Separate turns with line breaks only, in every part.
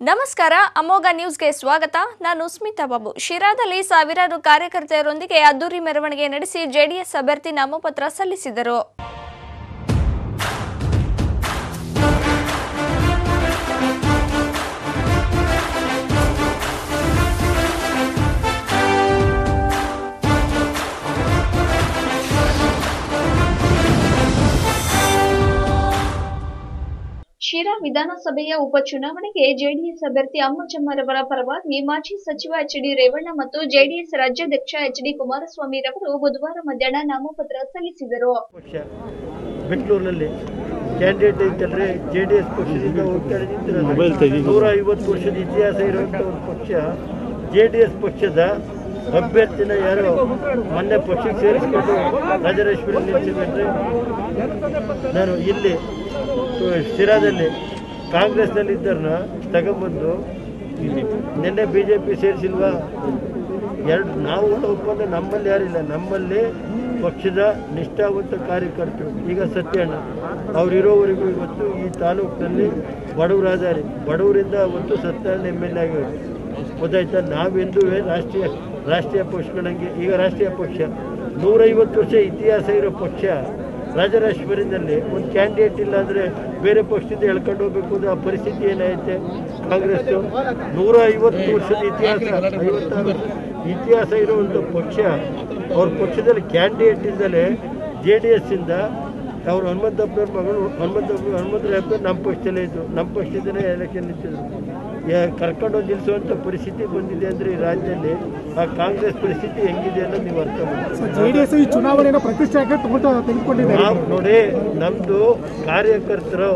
ನಮಸ್ಕಾರ ಅಮೋಘ ನ್ಯೂಸ್ಗೆ ಸ್ವಾಗತ. ನಾನು ಸ್ಮಿತಾ ಬಾಬು. ಶಿರಾದಲ್ಲಿ ಸಾವಿರಾರು ಕಾರ್ಯಕರ್ತರೊಂದಿಗೆ ಅದ್ದೂರಿ ಮೆರವಣಿಗೆ ನಡೆಸಿ ಜೆಡಿಎಸ್ ಅಭ್ಯರ್ಥಿ ನಾಮಪತ್ರ ಸಲ್ಲಿಸಿದರು. ಶಿರಾ ವಿಧಾನಸಭೆಯ ಉಪಚುನಾವಣೆಗೆ ಜೆಡಿಎಸ್ ಅಭ್ಯರ್ಥಿ ಅಮ್ಮಚಮ್ಮರವರ ಪರವಾಗಿ ಮಾಜಿ ಸಚಿವ ಎಚ್.ಡಿ. ರೇವಣ್ಣ ಮತ್ತು ಜೆಡಿಎಸ್ ರಾಜ್ಯಾಧ್ಯಕ್ಷ ಎಚ್.ಡಿ. ಕುಮಾರಸ್ವಾಮಿ ರವರು ಬುಧವಾರ ಮಧ್ಯಾಹ್ನ ನಾಮಪತ್ರ ಸಲ್ಲಿಸಿದರು.
ಬೆಂಗಳೂರಿನಲ್ಲಿ ಕ್ಯಾಂಡಿಡೇಟ್ ಐತಲ್ರಿ ಜೆಡಿಎಸ್ ಪಕ್ಷದಿಂದ ಹೋಗ್ತಾರೆ. 150 ವರ್ಷದ ಇತಿಹಾಸ ಇರುವಂಥ ಒಂದು ಪಕ್ಷ ಜೆಡಿಎಸ್ ಪಕ್ಷದ ಅಭ್ಯರ್ಥಿನ ಯಾರು ಮೊನ್ನೆ ಪಕ್ಷಕ್ಕೆ ಸೇರಿಸಿಕೊಂಡು ರಾಜರಾಜೇಶ್ವರಿ ನಿಲ್ಲಿಸಿಕೊಂಡ್ರೆ, ನಾನು ಇಲ್ಲಿ ಶಿರಾದಲ್ಲಿ ಕಾಂಗ್ರೆಸ್ನಲ್ಲಿದ್ದರನ್ನ ತಗೊಂಬಂದು ನಿನ್ನೆ BJP ಸೇರಿಸಿಲ್ವಾ? ನಾವು ಒಪ್ಪಂದ ನಮ್ಮಲ್ಲಿ ಯಾರಿಲ್ಲ. ನಮ್ಮಲ್ಲಿ ಪಕ್ಷದ ನಿಷ್ಠಾವಂತ ಕಾರ್ಯಕರ್ತರು. ಈಗ ಸತ್ಯಣ್ಣ ಅವರಿರೋವರೆಗೂ ಇವತ್ತು ಈ ತಾಲೂಕಿನಲ್ಲಿ ಬಡವರಾದಾರೆ. ಬಡವರಿಂದ ಅವತ್ತು ಸತ್ಯಣ್ಣ MLA ಆಗಿರೋದು ಗೊತ್ತಾಯ್ತಾ. ನಾವೆಂದೂ ರಾಷ್ಟ್ರೀಯ ಪಕ್ಷಗಳಂಗೆ ಈಗ ರಾಷ್ಟ್ರೀಯ ಪಕ್ಷ 150 ವರ್ಷ ಇತಿಹಾಸ ಇರೋ ಪಕ್ಷ ರಾಜರಾಜೇಶ್ವರಿನಲ್ಲಿ ಒಂದು ಕ್ಯಾಂಡಿಡೇಟ್ ಇಲ್ಲ ಅಂದರೆ ಬೇರೆ ಪಕ್ಷದಿಂದ ಎಳ್ಕೊಂಡು ಹೋಗ್ಬೇಕು ಅನ್ನೋ ಪರಿಸ್ಥಿತಿ ಏನಾಯ್ತೆ. ಕಾಂಗ್ರೆಸ್ಸು 150 ವರ್ಷದ ಇತಿಹಾಸ ಇರುವಂಥ ಪಕ್ಷ, ಅವ್ರ ಪಕ್ಷದಲ್ಲಿ ಕ್ಯಾಂಡಿಡೇಟ್ ಇದ್ದಲೇ JDS-ಇಂದ ಅವರು ಹನುಮಂತಪ್ಪನವ್ರ ಮಗಳು ಹನುಮಂತರಾಯಪ್ಪ ನಮ್ಮ ಪಕ್ಷದಲ್ಲೇ ಇದ್ದು, ನಮ್ಮ ಪಕ್ಷದಿಂದಲೇ ಎಲೆಕ್ಷನ್ ನಿಂತಿದ್ರು. ಕರ್ಕೊಂಡೋಗಿ ನಿಲ್ಲಿಸುವಂಥ ಪರಿಸ್ಥಿತಿ ಬಂದಿದೆ ಅಂದರೆ ಈ ರಾಜ್ಯದಲ್ಲಿ ಆ ಕಾಂಗ್ರೆಸ್ ಪರಿಸ್ಥಿತಿ ಹೆಂಗಿದೆ ಅನ್ನೋದು ನೀವು ಅರ್ಥ ಮಾಡಿ.
JDS ಈ ಚುನಾವಣೆಯನ್ನು ಪ್ರತಿಷ್ಠೆ ತೆಗೆದುಕೊಂಡಿದೆ.
ನೋಡಿ, ನಮ್ಮದು ಕಾರ್ಯಕರ್ತರು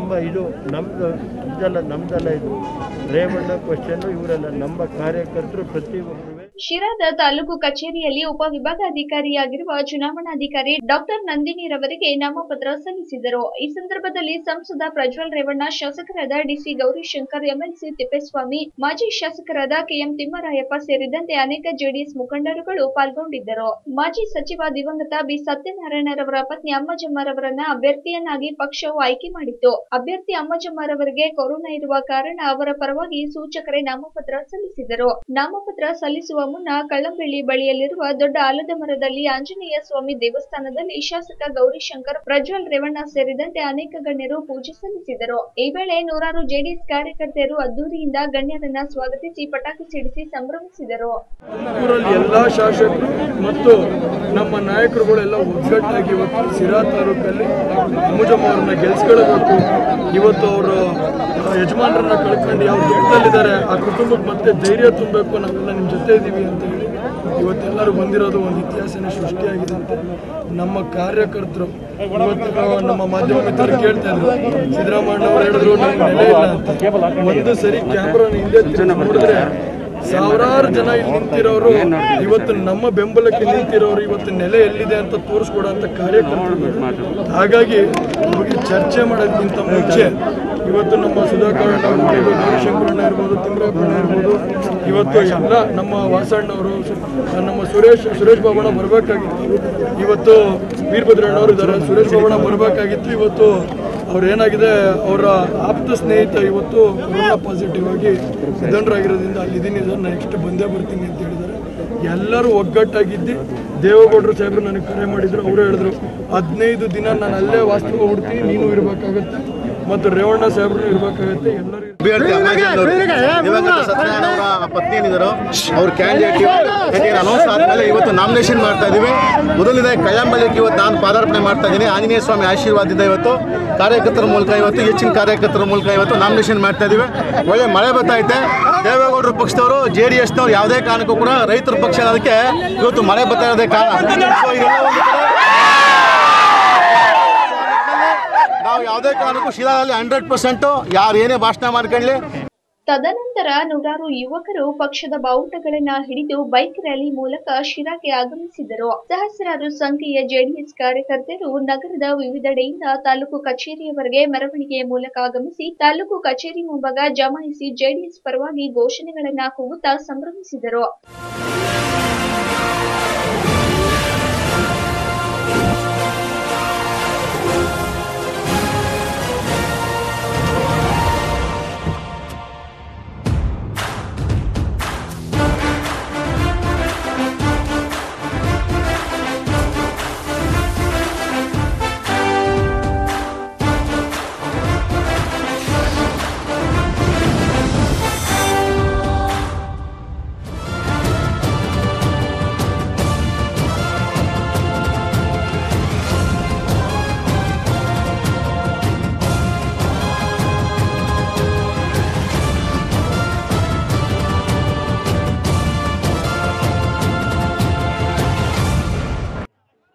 ನಮ್ದಲ್ಲ ಇದು ರೇವಣ್ಣ ಕ್ವಶನ್ ಇವರಲ್ಲ, ನಮ್ಮ ಕಾರ್ಯಕರ್ತರು ಪ್ರತಿಯೊಬ್ಬರು.
ಶಿರಾದ ತಾಲೂಕು ಕಚೇರಿಯಲ್ಲಿ ಉಪವಿಭಾಗಾಧಿಕಾರಿಯಾಗಿರುವ ಚುನಾವಣಾಧಿಕಾರಿ ಡಾಕ್ಟರ್ ನಂದಿನಿ ರವರಿಗೆ ನಾಮಪತ್ರ ಸಲ್ಲಿಸಿದರು. ಈ ಸಂದರ್ಭದಲ್ಲಿ ಸಂಸದ ಪ್ರಜ್ವಲ್ ರೇವಣ್ಣ, ಶಾಸಕರಾದ DC ಗೌರಿಶಂಕರ್, MLC ತಿಪ್ಪೇಸ್ವಾಮಿ, ಮಾಜಿ ಶಾಸಕರಾದ KM ತಿಮ್ಮರಾಯಪ್ಪ ಸೇರಿದಂತೆ ಅನೇಕ JDS ಮುಖಂಡರುಗಳು ಪಾಲ್ಗೊಂಡಿದ್ದರು. ಮಾಜಿ ಸಚಿವ ದಿವಂಗತ B ಸತ್ಯನಾರಾಯಣರವರ ಪತ್ನಿ ಅಮ್ಮಜಮ್ಮರವರನ್ನ ಅಭ್ಯರ್ಥಿಯನ್ನಾಗಿ ಪಕ್ಷವು ಆಯ್ಕೆ ಮಾಡಿತ್ತು. ಅಭ್ಯರ್ಥಿ ಅಮ್ಮಜಮ್ಮರವರಿಗೆ ಕೊರೋನಾ ಇರುವ ಕಾರಣ ಅವರ ಪರವಾಗಿ ಸೂಚಕರೇ ನಾಮಪತ್ರ ಸಲ್ಲಿಸಿದರು. ನಾಮಪತ್ರ ಸಲ್ಲಿಸುವ ಮುನ್ನ ಕಳ್ಳಂಬೆಳ್ಳಿ ಬಳಿಯಲ್ಲಿರುವ ದೊಡ್ಡ ಆಲದ ಮರದಲ್ಲಿ ಆಂಜನೇಯ ಸ್ವಾಮಿ ದೇವಸ್ಥಾನದಲ್ಲಿ ಶಾಸಕ ಗೌರಿಶಂಕರ್, ಪ್ರಜ್ವಲ್ ರೇವಣ್ಣ ಸೇರಿದಂತೆ ಅನೇಕ ಗಣ್ಯರು ಪೂಜೆ ಸಲ್ಲಿಸಿದರು. ಈ ವೇಳೆ ನೂರಾರು JDS ಕಾರ್ಯಕರ್ತರು ಅದ್ದೂರಿಯಿಂದ ಗಣ್ಯರನ್ನ ಸ್ವಾಗತಿಸಿ ಪಟಾಕಿ ಸಿಡಿಸಿ ಸಂಭ್ರಮಿಸಿದರು.
ಎಲ್ಲಾ ಶಾಸಕರು ಮತ್ತು ನಮ್ಮ ನಾಯಕರುಗಳೆಲ್ಲ ಒಗ್ಗಟ್ಟಾಗಿ ಇವತ್ತು ಸಿರಾ ತಾಲೂಕಲ್ಲಿ ಅಮ್ಮಜಮ್ಮ ಅವ್ರನ್ನ ಗೆಲ್ಸ್ಕೊಳ್ಬೇಕು. ಇವತ್ತು ಅವರು ಯಜಮಾನರನ್ನ ಕಳ್ಕೊಂಡು ಯಾವ ದುಃಖದಲ್ಲಿದ್ದಾರೆ, ಆ ಕುಟುಂಬಕ್ಕೆ ಮತ್ತೆ ಧೈರ್ಯ ತುಂಬಬೇಕು, ನಾವೆಲ್ಲ ನಿಮ್ಮ ಜೊತೆ ಇದ್ದೀವಿ ಅಂತ ಹೇಳಿ ಇವತ್ತೆಲ್ಲರೂ ಬಂದಿರೋದು ಒಂದು ಇತಿಹಾಸನೇ ಸೃಷ್ಟಿಯಾಗಿದೆ ಅಂತ ನಮ್ಮ ಕಾರ್ಯಕರ್ತರು. ಇವತ್ತು ನಮ್ಮ ಮಾಧ್ಯಮ ಮಿತ್ರರು ಕೇಳ್ತಾ ಇದ್ರು, ಸಿದ್ದರಾಮಯ್ಯ ಅವರು ಹೇಳಿದ್ರು ನಮ್ಗೆ ನೆಲೆ ಇಲ್ಲ ಅಂತ. ಒಂದು ಸರಿ ಕ್ಯಾಮ್ರಾನ ಹಿಂದೆ ನೋಡಿದ್ರೆ ಸಾವಿರಾರು ಜನ ಇಲ್ಲಿ ನಿಂತಿರೋರು, ಇವತ್ತು ನಮ್ಮ ಬೆಂಬಲಕ್ಕೆ ನಿಂತಿರೋರು ಇವತ್ತು ನೆಲೆ ಎಲ್ಲಿದೆ ಅಂತ ತೋರಿಸ್ಕೊಡೋಂಥ ಕಾರ್ಯಕರ್ತರು. ಹಾಗಾಗಿ ಚರ್ಚೆ ಮಾಡೋದಕ್ಕಿಂತ ಮುಂಚೆ ಇವತ್ತು ನಮ್ಮ ಸುಧಾಕರ್ ಇರ್ಬೋದು, ಗೌರಿಶಂಕರಣ್ಣ ಇರ್ಬೋದು, ತಿಮ್ಮರಾಯಪ್ಪಣ್ಣ ಇರ್ಬೋದು, ಇವತ್ತು ಎಲ್ಲ ನಮ್ಮ ವಾಸಣ್ಣವರು, ನಮ್ಮ ಸುರೇಶ್ ಬಾಬಣ್ಣ ಬರಬೇಕಾಗಿತ್ತು. ಇವತ್ತು ವೀರಭದ್ರಣ್ಣವರು ಇದ್ದಾರೆ, ಸುರೇಶ್ ಬಾಬಣ್ಣ ಬರಬೇಕಾಗಿತ್ತು. ಇವತ್ತು ಅವ್ರು ಏನಾಗಿದೆ, ಅವರ ಆಪ್ತ ಸ್ನೇಹಿತ ಇವತ್ತು ಕೊರೋನಾ ಪಾಸಿಟಿವ್ ಆಗಿ ನಿಧನರಾಗಿರೋದ್ರಿಂದ ಅಲ್ಲಿದ್ದೀನಿ ಸರ್, ನಾನು ನೆಕ್ಸ್ಟ್ ಬಂದೇ ಬರ್ತೀನಿ ಅಂತ ಹೇಳಿದ್ದಾರೆ. ಎಲ್ಲರೂ ಒಗ್ಗಟ್ಟಾಗಿದ್ದು ದೇವೇಗೌಡರು ಸಾಹೇಬರು ನನಗೆ ಕರೆ ಮಾಡಿದ್ರು. ಅವರು ಹೇಳಿದ್ರು 15 ದಿನ ನಾನು ಅಲ್ಲೇ ವಾಸ್ತವ ಹುಡ್ತೀನಿ, ನೀನು ಇರಬೇಕಾಗತ್ತೆ ಮತ್ತು ರೇವಣ್ಣ ಸಾಹೇಬ್ರು ಇರಬೇಕಾಗತ್ತೆ. ಎಲ್ಲರೂ
ಅವರ ಪತ್ನಿ ಏನಿದ್ರು ಅವ್ರ ಕ್ಯಾಂಡಿಡೇಟ್ ಅನೌನ್ಸ್ ಆದಮೇಲೆ ಇವತ್ತು ನಾಮಿನೇಷನ್ ಮಾಡ್ತಾ ಇದ್ದೀವಿ. ಮೊದಲನೇ ಕಳ್ಳಂಬಳ್ಳಿಗೆ ಇವತ್ತು ನಾನು ಪಾದಾರ್ಪಣೆ ಮಾಡ್ತಾ ಇದ್ದೀನಿ. ಆಂಜನೇಯ ಸ್ವಾಮಿ ಆಶೀರ್ವಾದದಿಂದ ಇವತ್ತು ಕಾರ್ಯಕರ್ತರ ಮೂಲಕ, ಇವತ್ತು ಹೆಚ್ಚಿನ ಕಾರ್ಯಕರ್ತರ ಮೂಲಕ ಇವತ್ತು ನಾಮಿನೇಷನ್ ಮಾಡ್ತಾ ಇದ್ದೀವಿ. ಒಳ್ಳೆ ಮಳೆ ಬರ್ತಾ ಐತೆ. ದೇವೇಗೌಡರ ಪಕ್ಷದವರು JDS-ನವ್ರು ಯಾವುದೇ ಕಾರಣಕ್ಕೂ ಕೂಡ ರೈತರ ಪಕ್ಷ ಅನ್ನೋದಕ್ಕೆ ಇವತ್ತು ಮಳೆ ಬರ್ತಾ ಇರೋದೇ ಕಾರಣ. ನಾವು ಯಾವುದೇ ಕಾರಣಕ್ಕೂ ಶಿರಾದಲ್ಲಿ 100% ಯಾರು ಏನೇ ಭಾಷಣ ಮಾಡ್ಕೊಳ್ಳಿ.
ತದನಂತರ ನೂರಾರು ಯುವಕರು ಪಕ್ಷದ ಬಾವುಟಗಳನ್ನ ಹಿಡಿದು ಬೈಕ್ ರ್ಯಾಲಿ ಮೂಲಕ ಶಿರಾಗೆ ಆಗಮಿಸಿದರು. ಸಹಸ್ರಾರು ಸಂಖ್ಯೆಯ JDS ಕಾರ್ಯಕರ್ತರು ನಗರದ ವಿವಿಧೆಡೆಯಿಂದ ತಾಲೂಕು ಕಚೇರಿಯವರೆಗೆ ಮೆರವಣಿಗೆಯ ಮೂಲಕ ಆಗಮಿಸಿ ತಾಲೂಕು ಕಚೇರಿ ಮುಂಭಾಗ ಜಮಾಯಿಸಿ JDS ಪರವಾಗಿ ಘೋಷಣೆಗಳನ್ನ ಕೂಗುತ್ತಾ ಸಂಭ್ರಮಿಸಿದರು.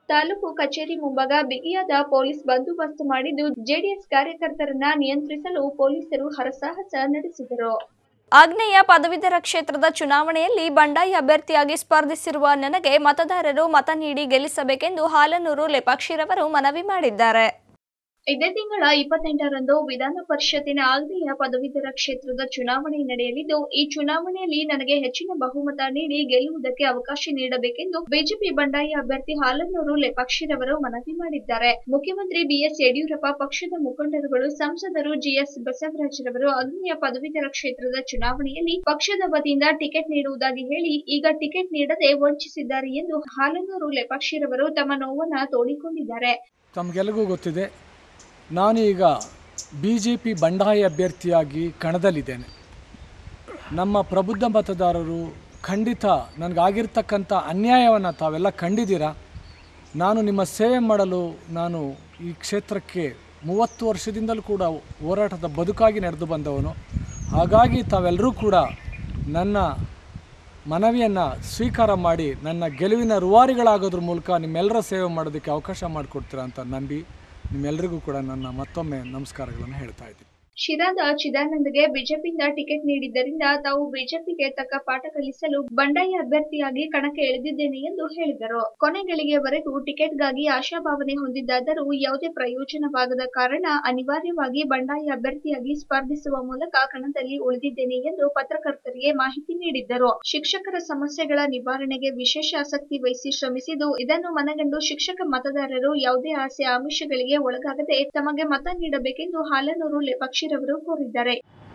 ತಾಲೂಕು ಕಚೇರಿ ಮುಂಭಾಗ ಬಿಗಿಯಾದ ಪೊಲೀಸ್ ಬಂದೋಬಸ್ತ್ ಮಾಡಿದ್ದು ಜೆಡಿಎಸ್ ಕಾರ್ಯಕರ್ತರನ್ನ ನಿಯಂತ್ರಿಸಲು ಪೊಲೀಸರು ಹರಸಾಹಸ ನಡೆಸಿದರು. ಆಗ್ನೇಯ ಪದವೀಧರ ಕ್ಷೇತ್ರದ ಚುನಾವಣೆಯಲ್ಲಿ ಬಂಡಾಯ ಅಭ್ಯರ್ಥಿಯಾಗಿ ಸ್ಪರ್ಧಿಸಿರುವ ನನಗೆ ಮತದಾರರು ಮತ ನೀಡಿ ಗೆಲ್ಲಿಸಬೇಕೆಂದು ಹಾಲನೂರು ಲೇಪಾಕ್ಷಿರವರು ಮನವಿ ಮಾಡಿದ್ದಾರೆ. ಇದೇ ತಿಂಗಳ 28ರಂದು ವಿಧಾನ ಪರಿಷತ್ತಿನ ಆಗ್ನೇಯ ಪದವೀಧರ ಕ್ಷೇತ್ರದ ಚುನಾವಣೆ ನಡೆಯಲಿದ್ದು, ಈ ಚುನಾವಣೆಯಲ್ಲಿ ನನಗೆ ಹೆಚ್ಚಿನ ಬಹುಮತ ನೀಡಿ ಗೆಲ್ಲುವುದಕ್ಕೆ ಅವಕಾಶ ನೀಡಬೇಕೆಂದು ಬಿಜೆಪಿ ಬಂಡಾಯ ಅಭ್ಯರ್ಥಿ ಹಾಲನೂರು ಲೇಪಾಕ್ಷಿರವರು ಮನವಿ ಮಾಡಿದ್ದಾರೆ. ಮುಖ್ಯಮಂತ್ರಿ ಬಿಎಸ್ ಯಡಿಯೂರಪ್ಪ, ಪಕ್ಷದ ಮುಖಂಡರುಗಳು, ಸಂಸದರು ಜಿಎಸ್ ಬಸವರಾಜರವರು ಆಗ್ನೇಯ ಪದವೀಧರ ಕ್ಷೇತ್ರದ ಚುನಾವಣೆಯಲ್ಲಿ ಪಕ್ಷದ ವತಿಯಿಂದ ಟಿಕೆಟ್ ನೀಡುವುದಾಗಿ ಹೇಳಿ ಈಗ ಟಿಕೆಟ್ ನೀಡದೆ ವಂಚಿಸಿದ್ದಾರೆ ಎಂದು ಹಾಲನೂರು ಲೇಪಾಕ್ಷಿರವರು ತಮ್ಮ ನೋವನ್ನು ತೋಡಿಕೊಂಡಿದ್ದಾರೆ.
ತಮಗೆಲ್ಲರಿಗೂ ಗೊತ್ತಿದೆ, ನಾನು ಈಗ BJP ಬಂಡಾಯ ಅಭ್ಯರ್ಥಿಯಾಗಿ ಕಣದಲ್ಲಿದ್ದೇನೆ. ನಮ್ಮ ಪ್ರಬುದ್ಧ ಮತದಾರರು ಖಂಡಿತ ನನಗಾಗಿರ್ತಕ್ಕಂಥ ಅನ್ಯಾಯವನ್ನು ತಾವೆಲ್ಲ ಕಂಡಿದ್ದೀರಾ. ನಾನು ನಿಮ್ಮ ಸೇವೆ ಮಾಡಲು ನಾನು ಈ ಕ್ಷೇತ್ರಕ್ಕೆ 30 ವರ್ಷದಿಂದಲೂ ಕೂಡ ಹೋರಾಟದ ಬದುಕಾಗಿ ನಡೆದು ಬಂದವನು. ಹಾಗಾಗಿ ತಾವೆಲ್ಲರೂ ಕೂಡ ನನ್ನ ಮನವಿಯನ್ನು ಸ್ವೀಕಾರ ಮಾಡಿ ನನ್ನ ಗೆಲುವಿನ ರೂವಾರಿಗಳಾಗೋದ್ರ ಮೂಲಕ ನಿಮ್ಮೆಲ್ಲರ ಸೇವೆ ಮಾಡೋದಕ್ಕೆ ಅವಕಾಶ ಮಾಡಿಕೊಡ್ತೀರಾ ಅಂತ ನಂಬಿ ನಿಮ್ಮೆಲ್ಲರಿಗೂ ಕೂಡ ನನ್ನ ಮತ್ತೊಮ್ಮೆ ನಮಸ್ಕಾರಗಳನ್ನು ಹೇಳ್ತಾ ಇದ್ದೀನಿ.
ಶಿರಾದ ಚಿದಾನಂದಗೆ ಬಿಜೆಪಿಯಿಂದ ಟಿಕೆಟ್ ನೀಡಿದ್ದರಿಂದ ತಾವು ಬಿಜೆಪಿಗೆ ತಕ್ಕ ಪಾಠ ಕಲಿಸಲು ಬಂಡಾಯ ಅಭ್ಯರ್ಥಿಯಾಗಿ ಕಣಕ್ಕೆ ಇಳಿದಿದ್ದೇನೆ ಎಂದು ಹೇಳಿದರು. ಕೊನೆಗಳಿಗೆವರೆಗೂ ಟಿಕೆಟ್ಗಾಗಿ ಆಶಾಭಾವನೆ ಹೊಂದಿದ್ದಾದರೂ ಯಾವುದೇ ಪ್ರಯೋಜನವಾಗದ ಕಾರಣ ಅನಿವಾರ್ಯವಾಗಿ ಬಂಡಾಯ ಅಭ್ಯರ್ಥಿಯಾಗಿ ಸ್ಪರ್ಧಿಸುವ ಮೂಲಕ ಕಣದಲ್ಲಿ ಉಳಿದಿದ್ದೇನೆ ಎಂದು ಪತ್ರಕರ್ತರಿಗೆ ಮಾಹಿತಿ ನೀಡಿದ್ದರು. ಶಿಕ್ಷಕರ ಸಮಸ್ಯೆಗಳ ನಿವಾರಣೆಗೆ ವಿಶೇಷ ಆಸಕ್ತಿ ವಹಿಸಿ ಶ್ರಮಿಸಿದ್ದು, ಇದನ್ನು ಮನಗಂಡು ಶಿಕ್ಷಕ ಮತದಾರರು ಯಾವುದೇ ಆಸೆ ಆಮಿಷಗಳಿಗೆ ಒಳಗಾಗದೆ ತಮಗೆ ಮತ ನೀಡಬೇಕೆಂದು ಹಾಲನೂರು ಲೇಪಾಕ್ಷಿ ಕೋರಿದ್ದಾರೆ.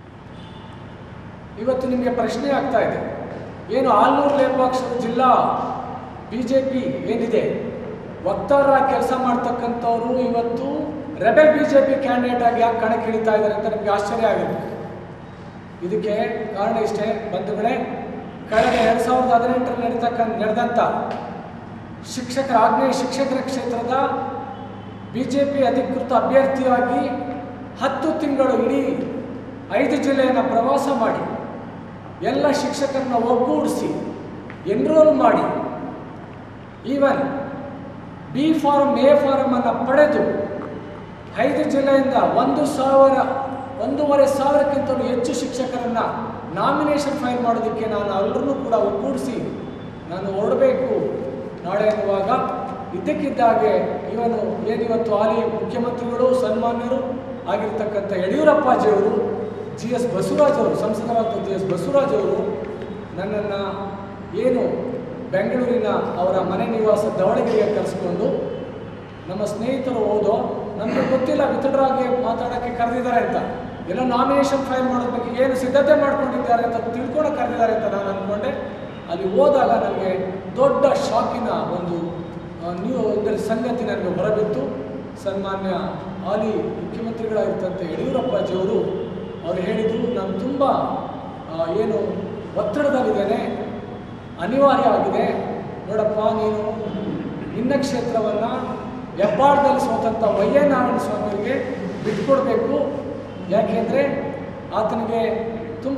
ಇವತ್ತು ನಿಮಗೆ ಪ್ರಶ್ನೆ ಆಗ್ತಾ ಇದೆ, ಏನು ಹಾಲನೂರು ಲೇಪಾಕ್ಷಿ ಜಿಲ್ಲಾ BJP ಏನಿದೆ ವಕ್ತಾರರಾಗಿ ಕೆಲಸ ಮಾಡ್ತಕ್ಕಂಥವ್ರು ಇವತ್ತು ರೆಬೆಲ್ BJP ಕ್ಯಾಂಡಿಡೇಟ್ ಆಗಿ ಯಾಕೆ ಕಣಕ್ಕೆ ಇಳಿತಾ ಇದ್ದಾರೆ ಅಂತ ನಿಮಗೆ ಆಶ್ಚರ್ಯ ಆಗಿದೆ. ಇದಕ್ಕೆ ಕಾರಣ ಇಷ್ಟೇ ಬಂಧುಗಳೇ, ಕಳೆದ 2018ರಲ್ಲಿ ನಡೆದಂಥ ಆಗ್ನೇಯ ಶಿಕ್ಷಕರ ಕ್ಷೇತ್ರದ BJP ಅಧಿಕೃತ ಅಭ್ಯರ್ಥಿಯಾಗಿ 10 ತಿಂಗಳು ಇಡೀ 5 ಜಿಲ್ಲೆಯನ್ನು ಪ್ರವಾಸ ಮಾಡಿ ಎಲ್ಲ ಶಿಕ್ಷಕರನ್ನ ಒಗ್ಗೂಡಿಸಿ ಎನ್ರೋಲ್ ಮಾಡಿ even B form A form ಅನ್ನು ಪಡೆದು 5 ಜಿಲ್ಲೆಯಿಂದ 1,500 ಸಾವಿರಕ್ಕಿಂತಲೂ ಹೆಚ್ಚು ಶಿಕ್ಷಕರನ್ನು ನಾಮಿನೇಷನ್ ಫೈಲ್ ಮಾಡೋದಕ್ಕೆ ನಾನು ಎಲ್ಲರನ್ನೂ ಕೂಡ ಒಗ್ಗೂಡಿಸಿ ನಾನು ಹೊರಡಬೇಕು ನಾಳೆ ಎನ್ನುವಾಗ ಇದ್ದಕ್ಕಿದ್ದಾಗೆ ಏನಿವತ್ತು ಹಾಲಿ ಮುಖ್ಯಮಂತ್ರಿಗಳು ಸನ್ಮಾನ್ಯರು ಆಗಿರ್ತಕ್ಕಂಥ ಯಡಿಯೂರಪ್ಪಾಜಿಯವರು GS ಬಸವರಾಜ್ ಅವರು ಸಂಸದರಾದ GS ಬಸವರಾಜ್ ಅವರು ನನ್ನನ್ನು ಬೆಂಗಳೂರಿನ ಅವರ ಮನೆ ನಿವಾಸ ದಾವಣಗೆರೆಗೆ ಕರೆಸ್ಕೊಂಡು ನಮ್ಮ ಸ್ನೇಹಿತರು ಓದೋ ನಮಗೆ ಗೊತ್ತಿಲ್ಲ ವಿತಡರಾಗಿ ಮಾತಾಡೋಕ್ಕೆ ಕರೆದಿದ್ದಾರೆ ಅಂತ, ಎಲ್ಲ ನಾಮಿನೇಷನ್ ಫೈಲ್ ಮಾಡೋದ್ರ ಬಗ್ಗೆ ಏನು ಸಿದ್ಧತೆ ಮಾಡ್ಕೊಂಡಿದ್ದಾರೆ ಅಂತ ತಿಳ್ಕೊಂಡು ಕರೆದಿದ್ದಾರೆ ಅಂತ ನಾನು ಅಂದ್ಕೊಂಡೆ. ಅಲ್ಲಿ ಹೋದಾಗ ನನಗೆ ದೊಡ್ಡ ಶಾಕಿನ ಒಂದು ಸಂಗತಿ ನನಗೆ ಹೊರಬಿತ್ತು. ಸನ್ಮಾನ್ಯ ಹಾಲಿ ಮುಖ್ಯಮಂತ್ರಿಗಳಾಗಿರ್ತಂಥ ಯಡಿಯೂರಪ್ಪಾಜಿಯವರು ಹೇಳಿದರು, ನಾನು ತುಂಬ ಒತ್ತಡದಲ್ಲಿದ್ದೇನೆ, ಅನಿವಾರ್ಯ ಆಗಿದೆ, ನೋಡಪ್ಪ ನೀನು ನಿನ್ನ ಕ್ಷೇತ್ರವನ್ನು ಹೆಬ್ಬಾಳದಲ್ಲಿ ಸೋತಂಥ ವೈ ಎ ನಾರಾಯಣ ಸ್ವಾಮಿಯವರಿಗೆ ಬಿಟ್ಕೊಡ್ಬೇಕು. ಯಾಕೆಂದರೆ ಆತನಿಗೆ ತುಂಬ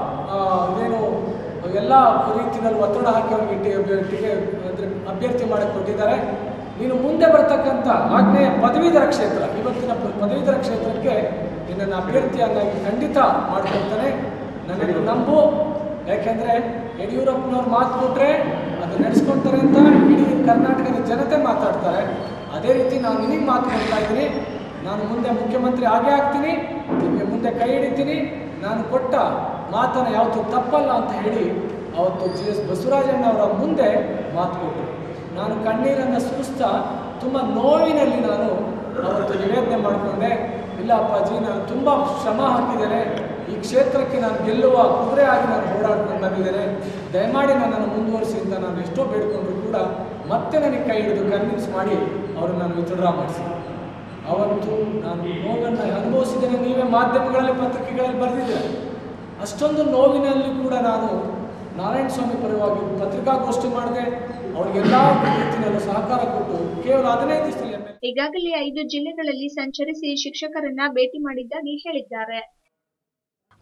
ಎಲ್ಲ ರೀತಿಯಲ್ಲಿ ಒತ್ತಡ ಹಾಕಿ ಅವರಿಗೆ ಅಭ್ಯರ್ಥಿ ಮಾಡಕ್ಕೆ ಕೊಟ್ಟಿದ್ದಾರೆ. ನೀನು ಮುಂದೆ ಬರ್ತಕ್ಕಂಥ ಆಗ್ನೇಯ ಪದವೀಧರ ಕ್ಷೇತ್ರ, ಇವತ್ತಿನ ಪದವೀಧರ ಕ್ಷೇತ್ರಕ್ಕೆ ನಿನ್ನನ್ನು ಅಭ್ಯರ್ಥಿಯನ್ನಾಗಿ ಖಂಡಿತ ಮಾಡ್ಕೊಳ್ತಾನೆ, ನನ್ನನ್ನು ನಂಬು. ಯಾಕೆಂದರೆ ಯಡಿಯೂರಪ್ಪನವ್ರು ಮಾತು ಕೊಟ್ಟರೆ ಅದು ನಡೆಸ್ಕೊಳ್ತಾರೆ ಅಂತ ಇಡೀ ಕರ್ನಾಟಕದ ಜನತೆ ಮಾತಾಡ್ತಾರೆ. ಅದೇ ರೀತಿ ನಾನು ನಿನಗೆ ಮಾತು ಕೊಡ್ತಾ ಇದ್ದೀನಿ, ನಾನು ಮುಂದೆ ಮುಖ್ಯಮಂತ್ರಿ ಆಗೇ ಆಗ್ತೀನಿ, ನಿಮಗೆ ಮುಂದೆ ಕೈ ಹಿಡಿತೀನಿ, ನಾನು ಕೊಟ್ಟ ಮಾತನ್ನು ಯಾವತ್ತೂ ತಪ್ಪಲ್ಲ ಅಂತ ಹೇಳಿ ಅವತ್ತು GS ಬಸವರಾಜಣ್ಣವರ ಮುಂದೆ ಮಾತು ಕೊಟ್ಟರು. ನಾನು ಕಣ್ಣೀರನ್ನು ಸುರಿಸ್ತಾ ತುಂಬ ನೋವಿನಲ್ಲಿ ನಾನು ಅವತ್ತು ನಿವೇದನೆ ಮಾಡಿಕೊಂಡೆ, ಇಲ್ಲ ಅಪ್ಪಾಜಿ ನಾನು ತುಂಬ ಶ್ರಮ ಹಾಕಿದ್ದೇನೆ, ಈ ಕ್ಷೇತ್ರಕ್ಕೆ ನಾನು ಗೆಲ್ಲುವ ಕುದುರೆ ಆಗಿ ನಾನು ಓಡಾಡ್ಕೊಂಡು ಬಂದಿದ್ದೇನೆ, ದಯಮಾಡಿ ನನ್ನನ್ನು ಮುಂದುವರಿಸಿ ಅಂತ ನಾನು ಎಷ್ಟೋ ಬೇಡ್ಕೊಂಡ್ರು ಕೂಡ ಮತ್ತೆ ನನಗೆ ಕೈ ಹಿಡಿದು ಕನ್ವಿನ್ಸ್ ಮಾಡಿ ಅವರು ನಾನು ವಿತ್ಡ್ರಾ ಮಾಡಿಸಿ. ಅವತ್ತು ನಾನು ನೋವನ್ನು ಅನುಭವಿಸಿದ್ದೇನೆ, ನೀವೇ ಮಾಧ್ಯಮಗಳಲ್ಲಿ ಪತ್ರಿಕೆಗಳಲ್ಲಿ ಬರೆದಿದ್ದೇನೆ. ಅಷ್ಟೊಂದು ನೋವಿನಲ್ಲಿ ಕೂಡ ನಾನು ನಾರಾಯಣ ಸ್ವಾಮಿ ಪರವಾಗಿ ಪತ್ರಿಕಾಗೋಷ್ಠಿ ಮಾಡಿದೆ, ಅವರಿಗೆಲ್ಲ ರೀತಿಯಲ್ಲೂ ಸಹಕಾರ ಕೊಟ್ಟು ಕೇವಲ 15 ದಿವಸದಲ್ಲಿ
ಈಗಾಗಲೇ 5 ಜಿಲ್ಲೆಗಳಲ್ಲಿ ಸಂಚರಿಸಿ ಶಿಕ್ಷಕರನ್ನ ಭೇಟಿ ಮಾಡಿದ್ದಾಗಿ ಹೇಳಿದ್ದಾರೆ.